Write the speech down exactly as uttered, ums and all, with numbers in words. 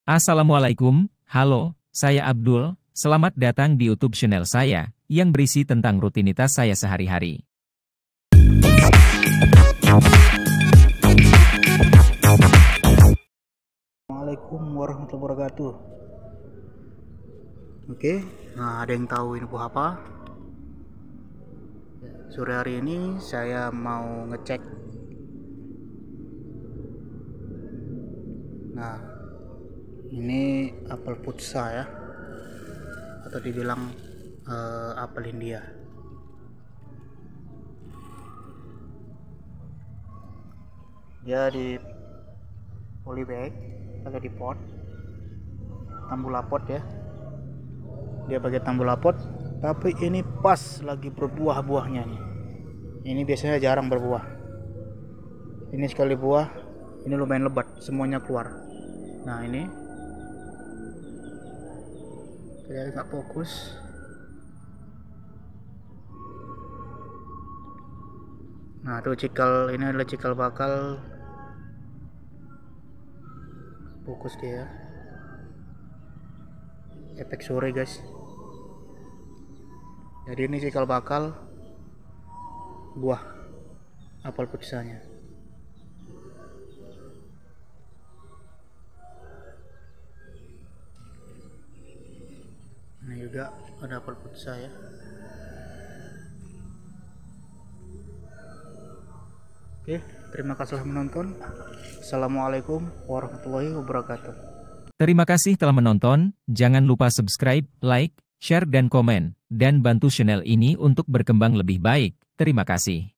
Assalamualaikum, halo, saya Abdul, selamat datang di YouTube channel saya, yang berisi tentang rutinitas saya sehari-hari. Assalamualaikum warahmatullahi wabarakatuh. Oke, nah ada yang tahu ini buah apa? Sore hari ini saya mau ngecek. Nah, ini apel putsa ya, atau dibilang uh, apel India. Dia di polybag atau di pot, tambulapot ya. Dia pakai tambulapot, tapi ini pas lagi berbuah-buahnya nih. Ini biasanya jarang berbuah. Ini sekali buah, ini lumayan lebat, semuanya keluar. Nah ini saya nggak fokus. Nah tuh cikal, ini adalah cikal bakal. Fokus dia, efek sore guys. Jadi ini cikal bakal buah apel putsanya. Ini juga ada apel putsa ya. Oke, terima kasih telah menonton. Assalamualaikum warahmatullahi wabarakatuh. Terima kasih telah menonton, jangan lupa subscribe, like, share dan komen, dan bantu channel ini untuk berkembang lebih baik. Terima kasih.